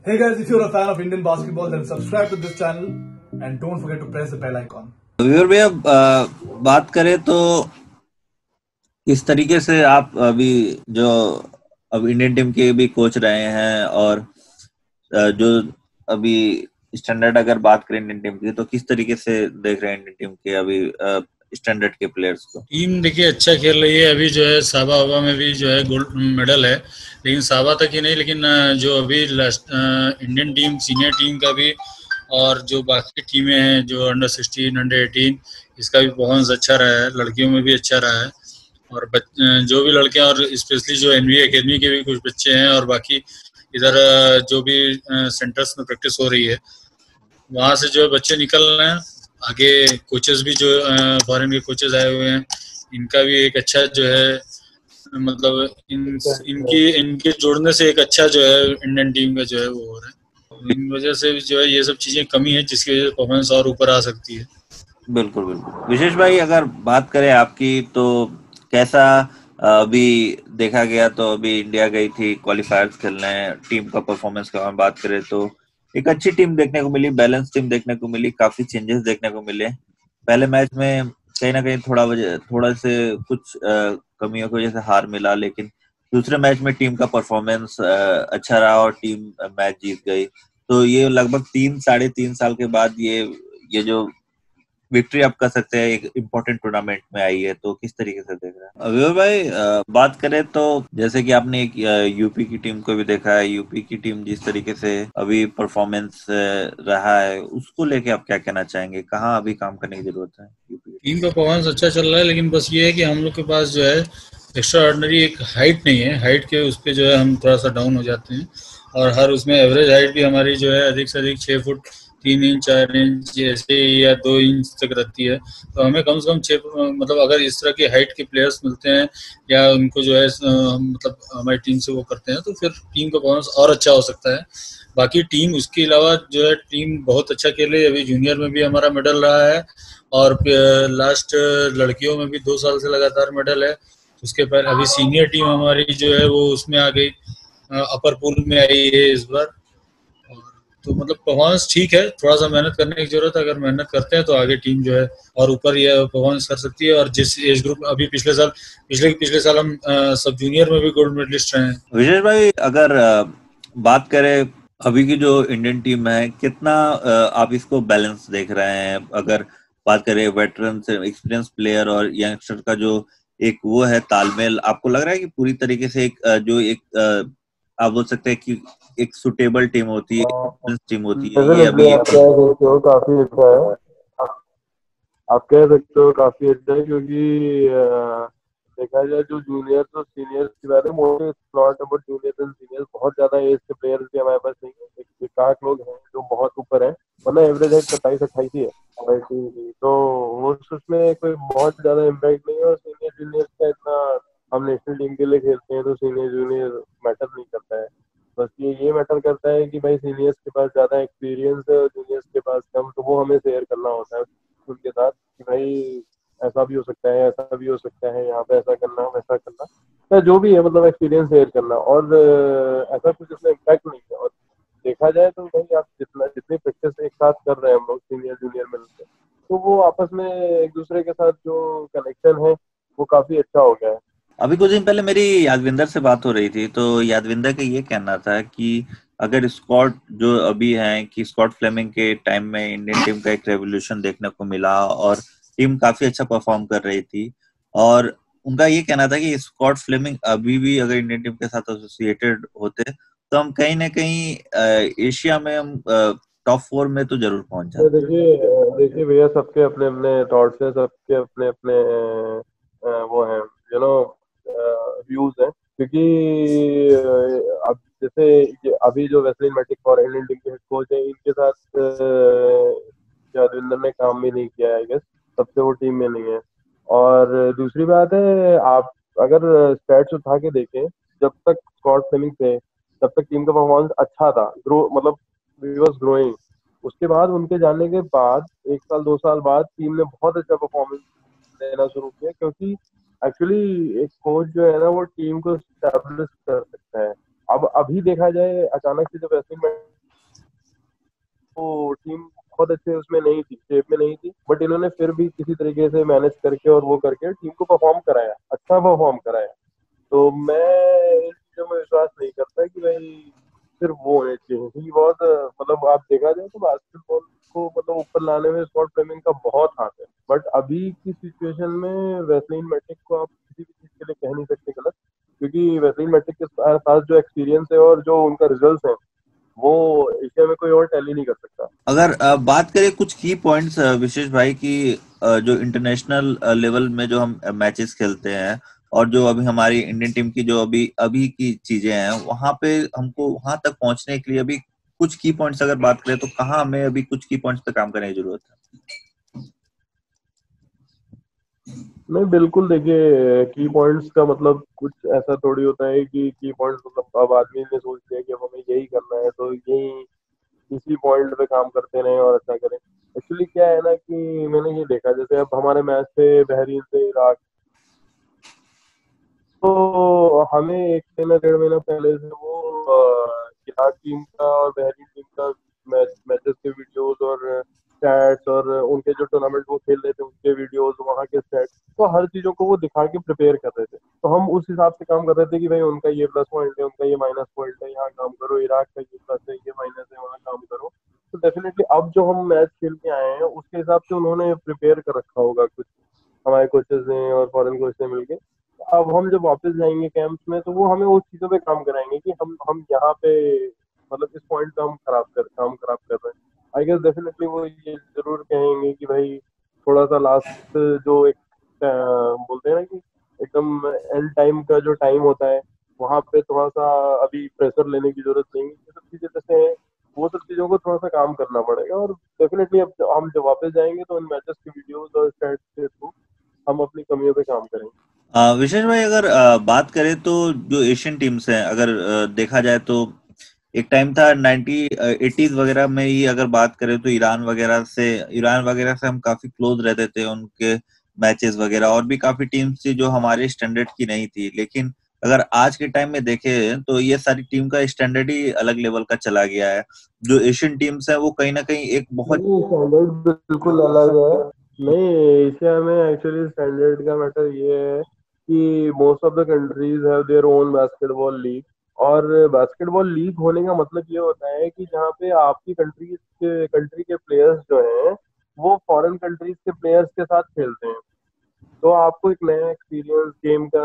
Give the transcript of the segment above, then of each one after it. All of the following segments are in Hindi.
Hey guys, if you're a fan of Indian basketball, then subscribe to this channel and don't forget to press the bell icon. Viewer भैया, बात करें तो किस तरीके से आप अभी जो अब इंडियन टीम के भी कोच रहे हैं और जो अभी स्टैंडर्ड अगर बात करें इंडियन टीम की तो किस तरीके से देख रहे हैं इंडियन टीम के अभी स्टैंडर्ड के प्लेयर्स को? टीम देखिए अच्छा खेल रही है। अभी जो है साबा हवा में भी जो है गोल्ड मेडल है, लेकिन साबा तक ही नहीं, लेकिन जो अभी इंडियन टीम सीनियर टीम का भी और जो बाकी टीमें हैं जो अंडर 16 अंडर 18 इसका भी परफॉर्मेंस अच्छा रहा है, लड़कियों में भी अच्छा रहा है। और जो भी लड़के और स्पेशली जो एनबीए एकेडमी के भी कुछ बच्चे हैं और बाकी इधर जो भी सेंटर्स में प्रैक्टिस हो रही है वहाँ से जो है बच्चे निकल रहे हैं। आगे कोचेस भी जो फॉरेन के कोचेस आए हुए हैं, इनका भी एक अच्छा जो है मतलब इनके जोड़ने से एक अच्छा जो है इंडियन टीम का जो है वो हो रहा है। इन वजह से जो है ये सब चीजें कमी है जिसकी वजह से परफॉर्मेंस और ऊपर आ सकती है। बिल्कुल बिल्कुल। विशेष भाई, अगर बात करें आपकी तो कैसा अभी देखा गया तो अभी इंडिया गई थी क्वालिफायर्स खेलने, टीम का परफॉर्मेंस का हम बात करें तो एक अच्छी टीम देखने को मिली, बैलेंस टीम देखने को मिली, काफी चेंजेस देखने को मिले। पहले मैच में कहीं ना कहीं थोड़ा से कुछ कमियों की वजह से हार मिला, लेकिन दूसरे मैच में टीम का परफॉर्मेंस अच्छा रहा और टीम मैच जीत गई। तो ये लगभग 3 साढ़े 3 साल के बाद ये जो विक्ट्री आप कर सकते हैं एक इम्पोर्टेंट टूर्नामेंट में आई है, तो किस तरीके से देख रहे हैं अभिवर भाई? बात करें तो जैसे कि आपने एक यूपी की टीम को भी देखा है, यूपी की टीम जिस तरीके से अभी परफॉर्मेंस रहा है उसको लेके आप क्या कहना चाहेंगे? कहाँ अभी काम करने की जरूरत है यूपी टीम का परफॉर्मेंस अच्छा चल रहा है, लेकिन बस ये है कि हम लोग के पास जो है एक्स्ट्रा ऑर्डिनरी एक हाइट नहीं है। हाइट के उस पर जो है हम थोड़ा सा डाउन हो जाते हैं और हर उसमें एवरेज हाइट भी हमारी जो है अधिक से अधिक 6 फुट 3 इंच 4 इंच ऐसे या 2 इंच तक रहती है। तो हमें कम से कम 6 मतलब अगर इस तरह के हाइट के प्लेयर्स मिलते हैं या उनको जो है मतलब हमारी टीम से वो करते हैं तो फिर टीम का परफॉर्मेंस और अच्छा हो सकता है। बाकी टीम उसके अलावा जो है टीम बहुत अच्छा खेल रही है। अभी जूनियर में भी हमारा मेडल रहा है और लास्ट लड़कियों में भी 2 साल से लगातार मेडल है। उसके पहले अभी सीनियर टीम हमारी जो है वो उसमें आ गई, अपर पूल में आई है इस बार। और तो मतलब परफॉर्मेंस ठीक है, थोड़ा सा मेहनत करने की जरूरत है। अगर मेहनत करते हैं तो आगे टीम जो है और ऊपर ये परफॉर्मेंस कर सकती है। और जिस एज ग्रुप अभी पिछले साल हम सब जूनियर में भी गोल्ड मेडलिस्ट रहे हैं। विशेष भाई, अगर बात करें अभी की जो इंडियन टीम है, कितना आप इसको बैलेंस देख रहे हैं? अगर बात करें वेटरन से एक्सपीरियंस प्लेयर और यंगस्टर का जो एक वो है तालमेल, आपको लग रहा है कि पूरी तरीके से एक जो एक आप बोल सकते हैं कि एक सुटेबल टीम होती है, एक टीम होती है, ये डेफिनेटली अभी आप कह सकते हो काफी अच्छा है। आप कह सकते हो काफी अच्छा है क्योंकि देखा जाए जो जूनियर्स और सीनियर्स की बात है, mostly not about juniors and seniors. बहुत ज्यादा एज के प्लेयर्स भी हमारे पास नहीं है, एक आठ लोग हैं जो बहुत ऊपर है, वरना एवरेज है 27-28 ही है हमारी टीम की। तो वो उसमें कोई बहुत ज्यादा इम्पैक्ट नहीं है। और सीनियर जूनियर्स का इतना, हम नेशनल टीम के लिए खेलते हैं तो सीनियर जूनियर मैटर नहीं करता है। बस ये मैटर करता है कि भाई सीनियर्स के पास ज्यादा एक्सपीरियंस है और जूनियर्स के पास कम, तो वो हमें शेयर करना होता है उनके साथ कि भाई ऐसा भी हो सकता है, ऐसा भी हो सकता है, यहाँ पे ऐसा करना वैसा करना, या जो भी है मतलब एक्सपीरियंस शेयर करना। और ऐसा कुछ इसमें इम्पैक्ट नहीं है। और देखा जाए तो भाई आप जितनी प्रैक्टिस एक साथ कर रहे हैं हम लोग सीनियर जूनियर मिलकर, तो वो आपस में एक दूसरे के साथ जो कनेक्शन है वो काफी अच्छा हो गया है। अभी कुछ दिन पहले मेरी यादविंदर से बात हो रही थी, तो यादविंदर का ये कहना था कि अगर स्कॉट जो अभी हैं कि स्कॉट फ्लेमिंग के टाइम में इंडियन टीम का एक रेवोल्यूशन देखने को मिला और टीम काफी अच्छा परफॉर्म कर रही थी। और उनका ये कहना था कि स्कॉट फ्लेमिंग अभी भी अगर इंडियन टीम के साथ एसोसिएटेड होते तो हम कहीं ना कहीं एशिया में हम टॉप 4 में तो जरूर पहुंच तो जाते। देखिए भैया, सबके अपने अपने थॉट्स है, सबके अपने अपने वो हैं, यू नो, व्यूज हैं। क्योंकि अब जैसे अभी जो वेस्लिन मैटिक और इंडियन टीम के हेड कोच हैं, इनके साथ यादविंदर ने काम भी नहीं किया है आई गेस, तब से वो टीम में नहीं है। और दूसरी बात है, आप अगर स्टैट्स उठा के देखें, जब तक स्कॉट फ्लेमिंग थे तब तक टीम का परफॉर्मेंस अच्छा था, ग्रो मतलब वी वाज ग्रोइंग। उसके बाद उनके जाने के बाद 1 साल 2 साल बाद टीम ने बहुत अच्छा परफॉर्मेंस देना शुरू किया, क्योंकि एक्चुअली एक कोच जो है ना वो टीम को स्टैब्लिश कर सकता है। अब अभी देखा जाए, अचानक से जब वेस्लिन टीम बहुत अच्छे उसमें नहीं थी, शेप में नहीं थी, बट इन्होंने फिर भी किसी तरीके से मैनेज करके और वो करके टीम को परफॉर्म कराया, अच्छा परफॉर्म कराया। तो मैं इन चीजों में विश्वास नहीं करता कि भाई सिर्फ वो होने चाहिए। ही बहुत मतलब आप देखा जाए तो बास्केटबॉल को मतलब ऊपर लाने में स्पॉट फ्रेमिंग का बहुत हाथ है, बट अभी की सिचुएशन में वेस्लिन मैटिक को आप किसी भी चीज के लिए कह नहीं सकते गलत, क्योंकि वेस्लिन मैटिक के पास जो एक्सपीरियंस है और जो उनका रिजल्ट है वो एशिया में कोई और टैली नहीं कर सकता। अगर बात करें कुछ की पॉइंट्स विशेष भाई की, जो इंटरनेशनल लेवल में जो हम मैचेस खेलते हैं और जो अभी हमारी इंडियन टीम की जो अभी अभी की चीजें हैं, वहां पे हमको वहां तक पहुंचने के लिए अभी कुछ की पॉइंट्स अगर बात करें तो कहाँ हमें अभी कुछ की पॉइंट्स पे काम करने की जरूरत है? नहीं बिल्कुल, देखिए की पॉइंट्स का मतलब कुछ ऐसा थोड़ी होता है कि की पॉइंट्स मतलब अब आदमी ने सोच लिया कि अब हमें यही करना है तो यही इसी पॉइंट पे काम करते रहें और अच्छा करें। एक्चुअली क्या है ना कि मैंने ये देखा, जैसे अब हमारे मैच थे बहरीन से इराक, तो हमें एक महीना 1.5 महीना पहले से वो इराक टीम का और बहरीन टीम का मैचेस के वीडियोस और स्टैट्स और उनके जो टूर्नामेंट वो खेल रहे थे उनके वीडियोस, वहाँ के स्टैट्स, तो हर चीजों को वो दिखा के प्रिपेयर कर रहे थे। तो हम उस हिसाब से काम कर रहे थे कि भाई उनका ये प्लस पॉइंट है, उनका ये माइनस पॉइंट है, यहाँ काम करो, इराक का ये प्लस है, ये माइनस है, वहाँ काम करो। तो डेफिनेटली अब जो हम मैच खेल के आए हैं उसके हिसाब से उन्होंने प्रिपेयर कर रखा होगा कुछ, हमारे कोचेस ने और फॉरेन कोच ने मिलके। अब हम जब वापस जाएंगे कैंप्स में तो वो हमें उस चीजों पे काम कराएंगे कि हम यहाँ पे मतलब इस पॉइंट पे हम काम खराब कर रहे हैं। आई गेस डेफिनेटली वो ये जरूर कहेंगे कि भाई थोड़ा सा लास्ट जो एक बोलते हैं ना कि एकदम एंड टाइम का जो टाइम होता है वहां पे थोड़ा सा अभी प्रेशर लेने की जरूरत नहीं है। ये सब चीजें जैसे हैं वो सब चीजों को थोड़ा सा काम करना पड़ेगा, और डेफिनेटली अब हम जब वापस जाएंगे तो इन मैचेस की वीडियोस और स्टैट्स के थ्रू हम अपनी कमियों पे काम करेंगे। विशेष भाई अगर बात करें तो जो एशियन टीम्स हैं, अगर देखा जाए तो एक टाइम था 80s वगैरह में ही, अगर बात करें तो ईरान वगैरह से हम काफी क्लोज रहते थे, उनके मैचेस वगैरह, और भी काफी टीम्स थी जो हमारे स्टैंडर्ड की नहीं थी। लेकिन अगर आज के टाइम में देखें तो ये सारी टीम का स्टैंडर्ड ही अलग लेवल का चला गया है। जो एशियन टीम्स है वो कहीं ना कहीं एक बहुत नहीं स्टैंडर्ड बिल्कुल अलग है। नहीं, एशिया में एक्चुअली स्टैंडर्ड का मैटर ये है कि most of the countries have their own basketball league, और बास्केटबॉल लीग होने का मतलब ये होता है कि जहाँ पे आपकी कंट्री के प्लेयर्स जो हैं वो फॉरेन कंट्रीज के प्लेयर्स के साथ खेलते हैं। तो आपको एक नया एक्सपीरियंस गेम का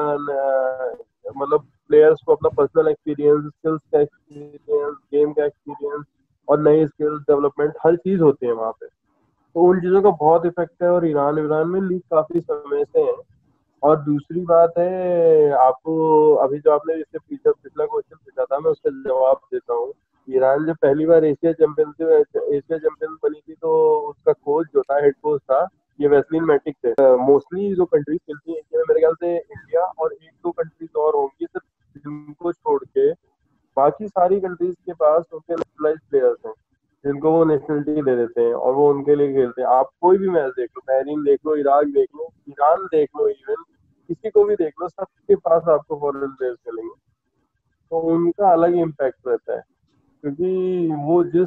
मतलब प्लेयर्स को अपना पर्सनल एक्सपीरियंस, स्किल्स का एक्सपीरियंस, गेम का एक्सपीरियंस और नई स्किल्स डेवलपमेंट हर चीज होती है वहाँ पे। तो उन चीजों का बहुत इफेक्ट है, और ईरान ईरान में लीग काफी समय से है। और दूसरी बात है, आपको अभी जो आपने इससे पिछला क्वेश्चन पूछा था मैं उसका जवाब देता हूँ। ईरान जब पहली बार एशिया चैंपियन बनी थी तो उसका कोच जो था, हेड कोच था, ये वेस्लिन मैटिक थे। मोस्टली जो कंट्रीज खेलती है एशिया में मेरे ख्याल से इंडिया और एक दो कंट्रीज और होंगी सिर्फ, जिनको छोड़ के बाकी सारी कंट्रीज के पास उनके नेशनलाइज प्लेयर्स हैं जिनको वो नेशनलिटी दे देते हैं और वो उनके लिए खेलते हैं। आप कोई भी मैच देख लो, बहरीन देख लो, इराक देख लो, ईरान देख लो, इवन किसी को भी देख लो, सबके पास आपको फॉरेन प्लेयर्स मिलेंगे। तो उनका अलग इम्पैक्ट रहता है, क्योंकि वो जिस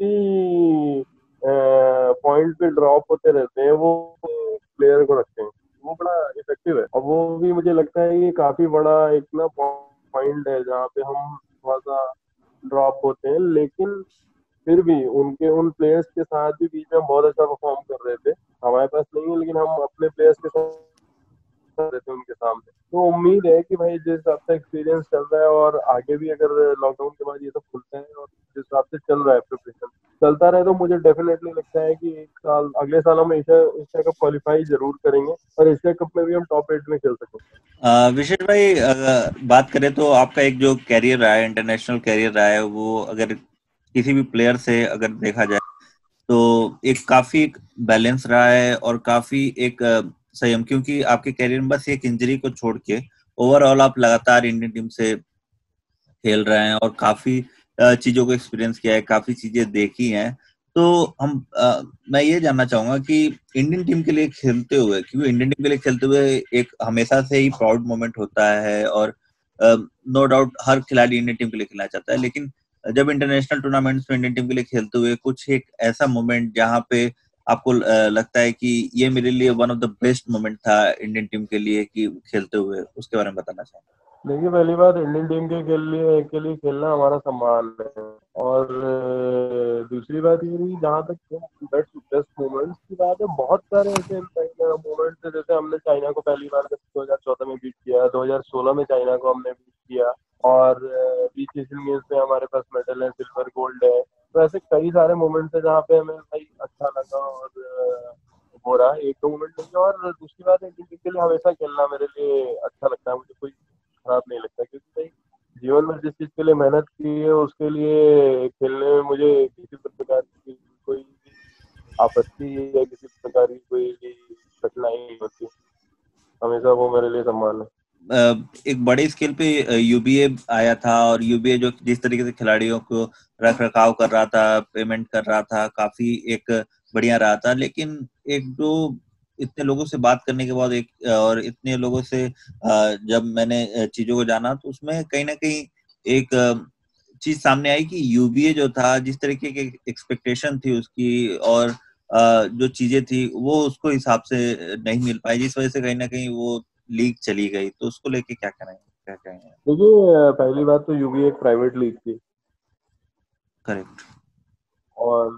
भी पॉइंट पे ड्रॉप होते रहते हैं वो प्लेयर को रखते हैं। वो बड़ा इफेक्टिव है, और वो भी मुझे लगता है ये काफी बड़ा एक ना पॉइंट है जहाँ पे हम थोड़ा सा ड्रॉप होते हैं। लेकिन फिर भी उनके उन प्लेयर्स के साथ भी बीच में बहुत अच्छा परफॉर्म कर रहे थे। हमारे पास नहीं है लेकिन हम अपने प्लेयर्स के साथ कर रहे थे उनके सामने। तो उम्मीद है कि भाई जिस हिसाब से एक्सपीरियंस चल रहा है और आगे भी अगर लॉकडाउन के बाद ये सब खुलता है और जिस हिसाब से चल रहा है प्रिपरेशन चलता रहे, तो मुझे डेफिनेटली लगता है कि एक साल अगले साल हम एशिया कप क्वालिफाई जरूर करेंगे और एशिया कप में भी हम टॉप 8 में खेल सकेंगे। विशेष भाई बात करें तो आपका एक जो कैरियर रहा है, इंटरनेशनल कैरियर रहा है, वो अगर किसी भी प्लेयर से अगर देखा जाए तो एक काफी बैलेंस रहा है और काफी एक संयम, क्योंकि आपके कैरियर में बस एक इंजरी को छोड़ के ओवरऑल आप लगातार इंडियन टीम से खेल रहे हैं और काफी चीजों को एक्सपीरियंस किया है, काफी चीजें देखी हैं। तो मैं ये जानना चाहूंगा कि इंडियन टीम के लिए खेलते हुए, क्योंकि इंडियन टीम के लिए खेलते हुए एक हमेशा से ही प्राउड मोमेंट होता है, और नो डाउट हर खिलाड़ी इंडियन टीम के लिए खेलना चाहता है, लेकिन जब इंटरनेशनल टूर्नामेंट्स में इंडियन टीम के लिए खेलते हुए कुछ एक ऐसा मोमेंट जहां पे आपको लगता है कि ये मेरे लिए one of the best moment था इंडियन टीम के लिए कि खेलते हुए, उसके बारे में बताना चाहेंगे? देखिए, पहली बात, इंडियन टीम के लिए खेलना हमारा सम्मान है। और दूसरी बात ये रही, जहाँ तक बेस्ट मोमेंट्स की बात है, बहुत सारे ऐसे मोमेंट्स थे। जैसे हमने चाइना को पहली बार 2014 में बीट किया, 2016 में चाइना को हमने बीट किया, और बीच एशियन गेम्स में हमारे पास मेडल है, सिल्वर गोल्ड है। तो ऐसे कई सारे मोमेंट्स है जहाँ पे हमें भाई अच्छा लगा, और हो रहा है, एक दो मोमेंट नहीं है। और दूसरी बात है, इंडियन टीम के लिए हमेशा खेलना मेरे लिए अच्छा लगता है, मुझे कोई खराब नहीं लगता, क्योंकि भाई जीवन में जिस चीज के लिए मेहनत की है उसके लिए खेलने में मुझे किसी प्रकार की कोई भी आपत्ति या किसी प्रकार की कोई भी कठिनाई नहीं होती। हमेशा वो मेरे लिए सम्मान है। एक बड़े स्केल पे यूबीए आया था, और यूबीए जो जिस तरीके से खिलाड़ियों को रख रखाव कर रहा था, पेमेंट कर रहा था, काफी एक बढ़िया रहा था। लेकिन एक दो इतने लोगों से बात करने के बाद और इतने लोगों से जब मैंने चीजों को जाना, तो उसमें कहीं ना कहीं एक चीज सामने आई कि यूबीए जो था, जिस तरीके की एक्सपेक्टेशन थी उसकी, और जो चीजें थी वो उसको हिसाब से नहीं मिल पाई, जिस वजह से कहीं ना कहीं वो लीग चली गई। तो उसको लेके क्या कहेंगे? देखिए, पहली बात तो यूबी एक प्राइवेट लीग थी, करेक्ट। और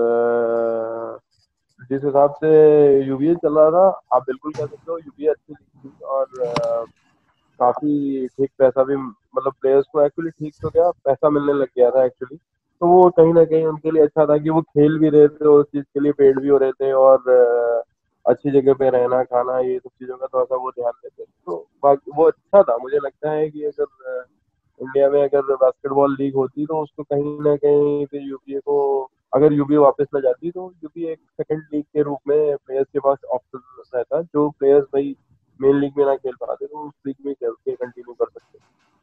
जिस हिसाब से यूबीए चल रहा था, आप बिल्कुल कह सकते हो यूबीए अच्छी लीग थी, और काफी ठीक पैसा भी, मतलब प्लेयर्स को एक्चुअली ठीक तो क्या पैसा मिलने लग गया था एक्चुअली। तो वो कहीं ना कहीं उनके लिए अच्छा था कि वो खेल भी रहे थे, उस चीज के लिए पेड भी हो रहे थे, और अच्छी जगह पे रहना खाना ये सब चीजों का थोड़ा सा वो ध्यान देते थे। तो वो अच्छा था। मुझे लगता है कि अगर इंडिया में अगर बास्केटबॉल लीग होती तो उसको कहीं ना कहीं पे यूपीए को, अगर यूपीए वापस न जाती तो यूपीए एक सेकंड लीग के रूप में प्लेयर्स के पास ऑप्शन रहता, जो प्लेयर्स भाई मेन लीग में ना खेल पाते तो उस लीग में खेल के कंटिन्यू कर सकते।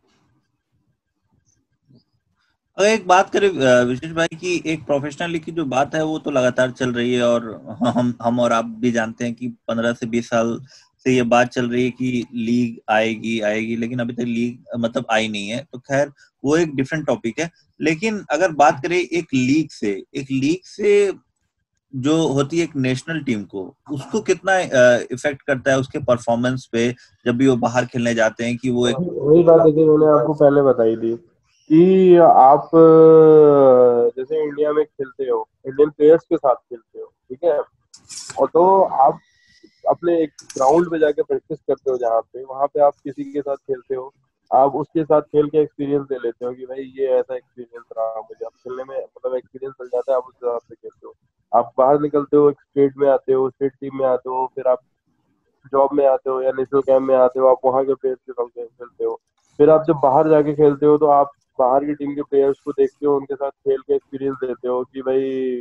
अगर एक बात करें विशेष भाई की, एक प्रोफेशनल लीग की जो बात है वो तो लगातार चल रही है, और हम और आप भी जानते हैं कि 15 से 20 साल से ये बात चल रही है कि लीग आएगी आएगी, लेकिन अभी तक लीग मतलब आई नहीं है। तो खैर वो एक डिफरेंट टॉपिक है। लेकिन अगर बात करें एक लीग से जो होती है एक नेशनल टीम को, उसको कितना इफेक्ट करता है उसके परफॉर्मेंस पे, जब भी वो बाहर खेलने जाते हैं, कि वो एक वही बात है कि मैंने आपको पहले बताई थी कि आप जैसे इंडिया में खेलते हो, इंडियन प्लेयर्स के साथ खेलते हो, ठीक है, और तो आप अपने एक ग्राउंड पे जाके प्रैक्टिस करते हो, जहाँ पे वहां पे आप किसी के साथ खेलते हो, आप उसके साथ खेल के एक्सपीरियंस ले लेते हो कि भाई ये ऐसा एक्सपीरियंस रहा मुझे, अब खेलने में मतलब एक्सपीरियंस मिल जाता है, आप उस हिसाब से खेलते हो। आप बाहर निकलते हो, एक स्टेट में आते हो, स्टेट टीम में आते हो, फिर आप जॉब में आते हो या नेशनल कैंप में आते हो, आप वहाँ के प्लेयर्स के साथ खेलते हो। फिर आप जब बाहर जाके खेलते हो तो आप बाहर की टीम के प्लेयर्स को देखते हो, उनके साथ खेल के एक्सपीरियंस लेते हो कि भाई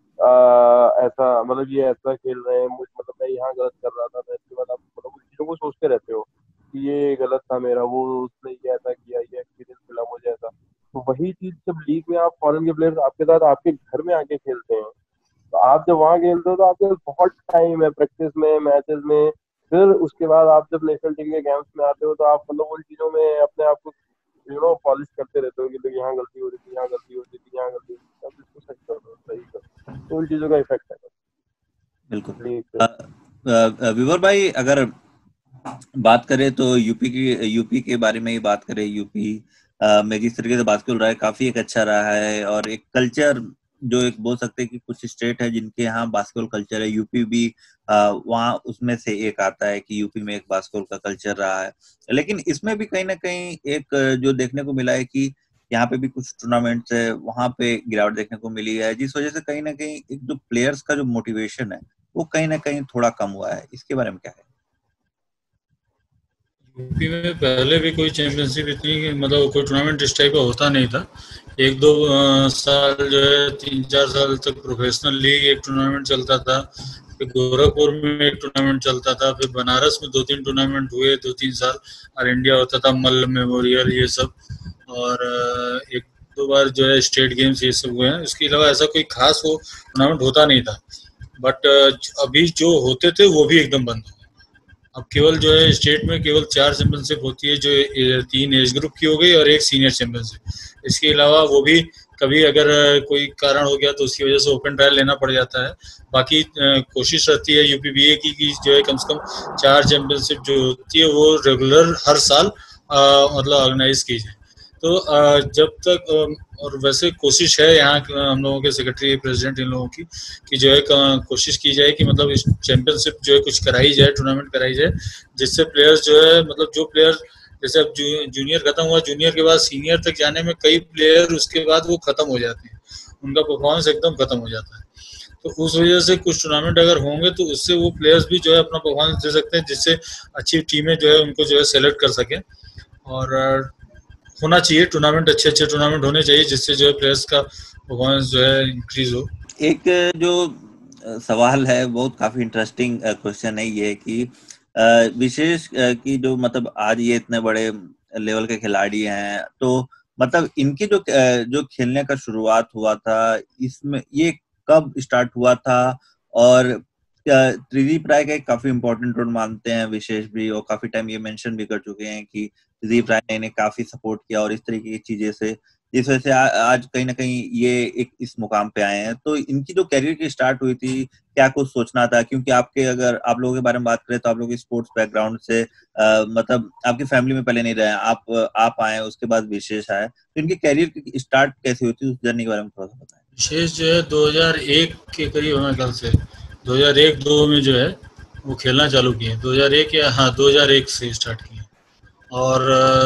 ऐसा मतलब ये ऐसा खेल रहे हैं, मुझ मतलब मैं यहाँ गलत कर रहा था, मैं इसके बाद आप मतलब उन चीजों को सोचते रहते हो कि ये गलत था मेरा, वो उसने ये ऐसा किया, ये एक्सपीरियंस मिला मुझे ऐसा। तो वही चीज जब लीग में आप फॉरेन के प्लेयर्स आपके साथ आपके घर में आके खेलते हैं, तो आप जब वहां खेलते हो तो आपके पास बहुत टाइम है प्रैक्टिस में, मैचेस में। फिर उसके बाद आप जब नेशनल टीम के गेम्स में आते हो तो आप मतलब उन चीजों में अपने आप को पॉलिश करते रहते हो कि देखो यहाँ गलती हो रही थी, यहाँ गलती हो रही थी, यहाँ गलती हो रही थी, अब इसको सही कर दो, सही कर दो। तो उन चीजों का इफेक्ट है बिल्कुल। लीग पे। विवर भाई, अगर बात करें तो यूपी के बारे में ही बात करें, यूपी में जिस तरीके से बास्केटबॉल रहा है, काफी एक अच्छा रहा है, और एक कल्चर जो एक बोल सकते हैं कि कुछ स्टेट है जिनके यहाँ बास्केटबॉल कल्चर है, यूपी भी वहाँ उसमें से एक आता है कि यूपी में एक बास्केटबॉल का कल्चर रहा है। लेकिन इसमें भी कहीं ना कहीं एक जो देखने को मिला है कि यहाँ पे भी कुछ टूर्नामेंट्स है, वहां पे गिरावट देखने को मिली है, जिस वजह से कहीं ना कहीं एक जो प्लेयर्स का जो मोटिवेशन है वो कहीं ना कहीं थोड़ा कम हुआ है। इसके बारे में क्या है? यूपी में पहले भी कोई चैंपियनशिप इतनी मतलब कोई टूर्नामेंट इस टाइप का होता नहीं था। एक दो साल जो है 3-4 साल तक प्रोफेशनल लीग एक टूर्नामेंट चलता था, फिर गोरखपुर में एक टूर्नामेंट चलता था, फिर बनारस में 2-3 टूर्नामेंट हुए 2-3 साल, और इंडिया होता था मल्ल मेमोरियल ये सब, और एक दो बार जो है स्टेट गेम्स ये सब हुए हैं। इसके अलावा ऐसा कोई खास वो टूर्नामेंट होता नहीं था। बट अभी जो होते थे वो भी एकदम बंद हो गए। अब केवल जो है स्टेट में केवल 4 चैंपियनशिप होती है, जो 3 एज ग्रुप की हो गई और एक सीनियर चैंपियनशिप। इसके अलावा वो भी कभी अगर कोई कारण हो गया तो उसकी वजह से ओपन ट्रायल लेना पड़ जाता है। बाकी कोशिश रहती है यूपीबीए की कि जो है कम से कम 4 चैंपियनशिप जो होती है वो रेगुलर हर साल मतलब ऑर्गेनाइज की जाए। तो जब तक और वैसे कोशिश है यहाँ हम लोगों के सेक्रेटरी प्रेसिडेंट इन लोगों की कि जो है कोशिश की जाए कि मतलब इस चैंपियनशिप जो है कुछ कराई जाए, टूर्नामेंट कराई जाए, जिससे प्लेयर्स जो है मतलब जो प्लेयर जैसे अब जूनियर खत्म हुआ, जूनियर के बाद सीनियर तक जाने में कई प्लेयर उसके बाद वो खत्म हो जाते हैं, उनका परफॉर्मेंस एकदम खत्म हो जाता है। तो उस वजह से कुछ टूर्नामेंट अगर होंगे तो उससे वो प्लेयर्स भी जो है अपना परफॉर्मेंस दे सकते हैं, जिससे अच्छी टीमें जो है उनको जो है सेलेक्ट कर सकें। और होना चाहिए टूर्नामेंट, अच्छे टूर्नामेंट होने चाहिए जिससे जो है प्लेयर्स का परफॉर्मेंस जो है इंक्रीज हो। एक जो सवाल है बहुत काफी इंटरेस्टिंग क्वेश्चन है ये कि विशेष कि जो मतलब आज ये इतने बड़े लेवल के खिलाड़ी हैं, तो मतलब इनकी जो खेलने का शुरुआत हुआ था इसमें ये कब स्टार्ट हुआ था? और त्रिदीप राय का एक काफी इंपॉर्टेंट रोल मानते हैं विशेष भी, और काफी टाइम ये मेंशन भी कर चुके हैं कि त्रिदीप राय ने काफी सपोर्ट किया और इस तरीके की चीजें से जिस वजह से आज कहीं ना कहीं ये एक इस मुकाम पे आए हैं। तो इनकी जो कैरियर की स्टार्ट हुई थी, क्या कुछ सोचना था? क्योंकि आपके अगर आप लोगों के बारे में बात करें तो आप लोग स्पोर्ट्स बैकग्राउंड से मतलब आपकी फैमिली में पहले नहीं रहे, आप आए उसके बाद विशेष आए, तो इनकी कैरियर की स्टार्ट कैसे हुई थी, उस जर्नी के बारे में थोड़ा सा बताएं। विशेष जो है 2001 के करीब हमें ख्याल से 2001-2 में जो है वो खेलना चालू किए, 2001 या 2001 से स्टार्ट किए, और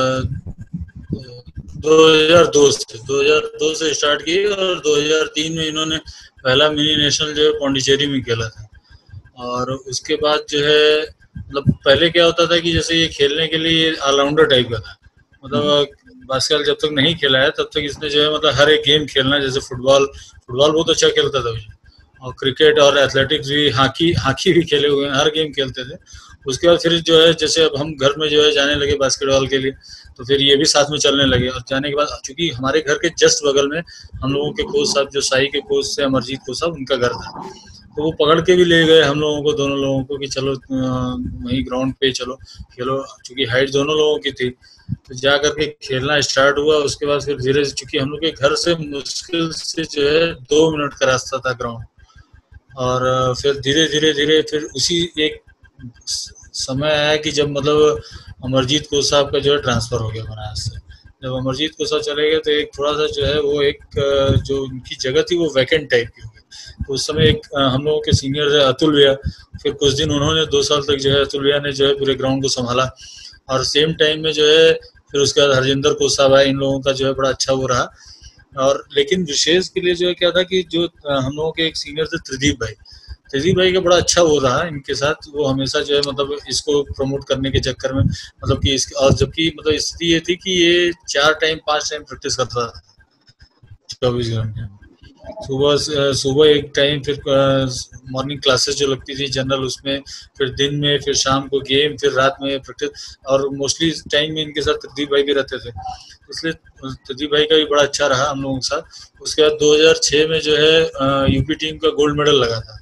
2002 से स्टार्ट की, और 2003 में इन्होंने पहला मिनी नेशनल जो है पौंडीचेरी में खेला था। और उसके बाद जो है मतलब पहले क्या होता था कि जैसे ये खेलने के लिए ऑलराउंडर टाइप का था, मतलब बास्केटबॉल जब तक नहीं खेला है तब तक इसने जो है मतलब हर एक गेम खेलना, जैसे फुटबॉल बहुत अच्छा खेलता था, और क्रिकेट और एथलेटिक्स भी, हॉकी भी खेले हुए हैं, हर गेम खेलते थे। उसके बाद फिर जो है जैसे अब हम घर में जो है जाने लगे बास्केटबॉल के लिए, तो फिर ये भी साथ में चलने लगे। और जाने के बाद चूंकि हमारे घर के जस्ट बगल में हम लोगों के कोच साहब जो साई के कोच से अमरजीत कोच साहब, उनका घर था, तो वो पकड़ के भी ले गए हम लोगों को, दोनों लोगों को, कि चलो वहीं ग्राउंड पे चलो खेलो, चूंकि हाइट दोनों लोगों की थी। तो जा करके खेलना स्टार्ट हुआ। उसके बाद फिर धीरे, चूंकि हम लोग के घर से मुश्किल से जो है 2 मिनट का रास्ता था ग्राउंड, और फिर धीरे फिर उसी एक समय आया कि जब मतलब अमरजीत कोच साहब का जो है ट्रांसफर हो गया बनारस से। जब अमरजीत कोच साहब चले गए तो एक थोड़ा सा जो है वो एक जो उनकी जगह थी वो वैकेंट टाइप की हो गई। तो उस समय एक हम लोगों के सीनियर थे अतुल भैया, फिर कुछ दिन उन्होंने 2 साल तक जो है अतुल भैया ने जो है पूरे ग्राउंड को संभाला। और सेम टाइम में जो है फिर उसके बाद हरजिंदर कोच साहब आए, इन लोगों का जो है बड़ा अच्छा वो रहा। और लेकिन विशेष के लिए जो है क्या था कि जो हम लोगों के एक सीनियर थे त्रिदीप भाई का बड़ा अच्छा वो रहा इनके साथ। वो हमेशा जो है मतलब इसको प्रमोट करने के चक्कर में मतलब कि इस, और जबकि मतलब स्थिति ये थी कि ये 4 टाइम 5 टाइम प्रैक्टिस करता था 24 घंटे। सुबह एक टाइम, फिर मॉर्निंग क्लासेस जो लगती थी जनरल, उसमें फिर दिन में, फिर शाम को गेम, फिर रात में प्रैक्टिस। और मोस्टली टाइम में इनके साथ त्रिदीप भाई भी रहते थे, इसलिए त्रिदीप भाई का भी बड़ा अच्छा रहा हम लोगों के साथ। उसके बाद 2006 में जो है यूपी टीम का गोल्ड मेडल लगा था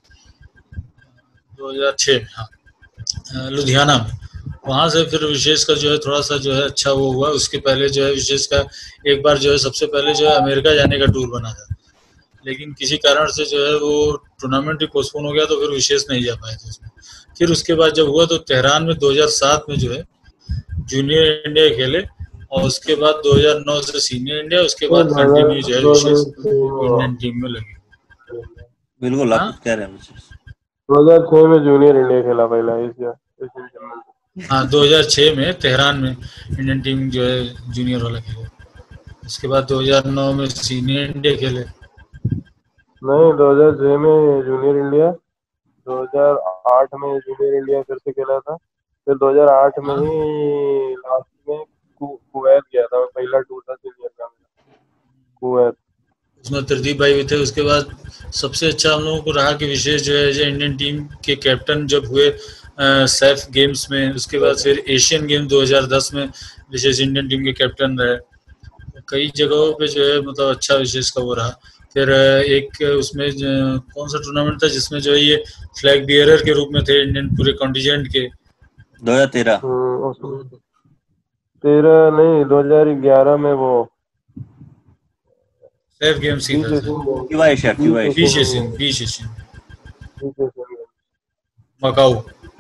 2006 में, हाँ, लुधियाना में। वहाँ से फिर विशेष का जो है थोड़ा सा जो है अच्छा वो हुआ। उसके पहले जो है विशेष का एक बार जो है सबसे पहले जो है अमेरिका जाने का टूर बना था, लेकिन किसी कारण से जो है वो टूर्नामेंट भी पोस्टपोन हो गया, तो फिर विशेष नहीं जा पाए थे उसमें। फिर उसके बाद जब हुआ तो तेहरान में 2007 में जो है जूनियर इंडिया खेले, और उसके बाद 2009 से सीनियर इंडिया, उसके बाद कंटिन्यू जो है विशेष इंडियन टीम में लगे। बिल्कुल, आप कुछ कह रहे हैं विशेष? 2006 में जूनियर इंडिया खेला पहला हाँ, 2006 में तेहरान में इंडियन टीम जो है जूनियर वाला खेले। उसके बाद 2009 में सीनियर इंडिया खेले। नहीं, 2006 में जूनियर इंडिया, 2008 में जूनियर इंडिया फिर से खेला था, फिर 2008 में ही लास्ट में कुवैत गया था, पहला टूर था सीनियर का कुवैत, उसमें त्रिदीप भाई भी थे। उसके बाद सबसे अच्छा हम लोगों को रहा कि विशेष जो है इंडियन टीम के कैप्टन जब हुए सैफ गेम्स में, उसके बाद फिर एशियन गेम 2010 में विशेष इंडियन टीम के कैप्टन रहे। कई जगहों पे जो है मतलब अच्छा विशेष का वो रहा। फिर एक उसमें कौन सा टूर्नामेंट था जिसमें जो है ये फ्लैग बियरर के रूप में थे इंडियन पूरे कॉन्टिजेंट के? 2013 13 नहीं, 2011 में वो सेफ गेम सीखा बीच था। एशियन गेम्स, युवा एशिया युवा beach Asia beach Asian Asian games, beach Asian beach Asian games. Macau.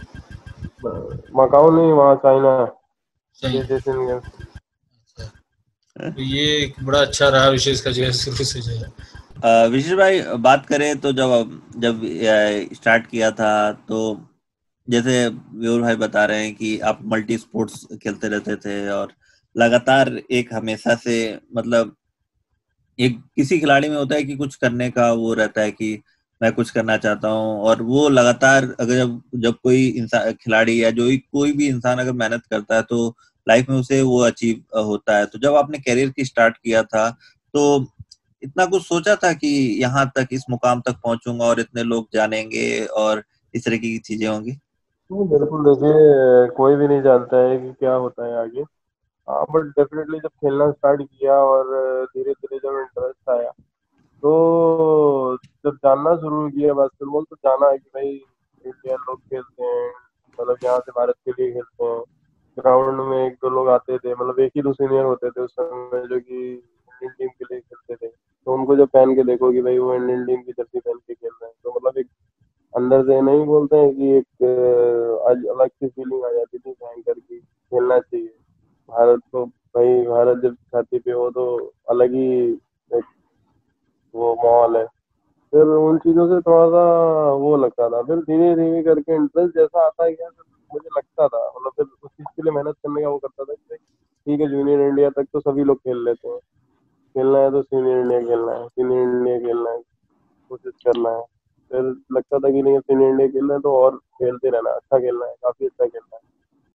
Macau नहीं, वहाँ चाइना, सही। Beach Asian games. अच्छा, तो ये एक बड़ा अच्छा रहा विशेष का जो है शुरू से जो है। विशेष भाई बात करें तो जब जब स्टार्ट किया था तो जैसे व्यूर भाई बता रहे हैं कि आप मल्टी स्पोर्ट्स खेलते रहते थे और लगातार एक हमेशा से मतलब एक किसी खिलाड़ी में होता है कि कुछ करने का वो रहता है कि मैं कुछ करना चाहता हूँ और वो लगातार अगर जब जब कोई इंसान खिलाड़ी या जो कोई भी इंसान अगर मेहनत करता है तो लाइफ में उसे वो अचीव होता है। तो जब आपने करियर की स्टार्ट किया था तो इतना कुछ सोचा था कि यहाँ तक इस मुकाम तक पहुंचूंगा और इतने लोग जानेंगे और इस तरह की चीजें होंगी? नहीं, बिल्कुल देखिए, कोई भी नहीं जानता है कि क्या होता है आगे। हाँ, बट डेफिनेटली जब खेलना स्टार्ट किया और धीरे धीरे जब इंटरेस्ट आया, तो जब जानना शुरू किया बास्केटबॉल, तो जाना है कि भाई इंडियन लोग खेलते हैं, मतलब यहाँ से भारत के लिए खेलते हैं। ग्राउंड में एक दो लोग आते थे, मतलब एक ही दो सीनियर होते थे उस समय जो कि इंडियन टीम के लिए खेलते थे, तो उनको जब पहन के देखो कि भाई वो इंडियन टीम की जर्सी पहन के खेल रहे हैं, तो मतलब एक अंदर से नहीं बोलते हैं कि एक अलग सी फीलिंग आ जाती थी भयंकर की खेलना चाहिए भारत को। भाई भारत जब छाती पे हो तो अलग ही एक वो माहौल है। फिर उन चीजों से थोड़ा सा वो लगता था, फिर धीरे धीरे करके इंटरेस्ट जैसा आता गया, फिर मुझे लगता था, मतलब फिर उस चीज के लिए मेहनत करने का वो करता था कि भाई ठीक है, जूनियर इंडिया तक तो सभी लोग खेल लेते हैं, खेलना है तो सीनियर इंडिया खेलना है, सीनियर इंडिया खेलना है, कोशिश करना है। फिर लगता था कि नहीं, सीनियर इंडिया खेलना है तो और खेलते रहना है, अच्छा खेलना है, काफी अच्छा खेलना है।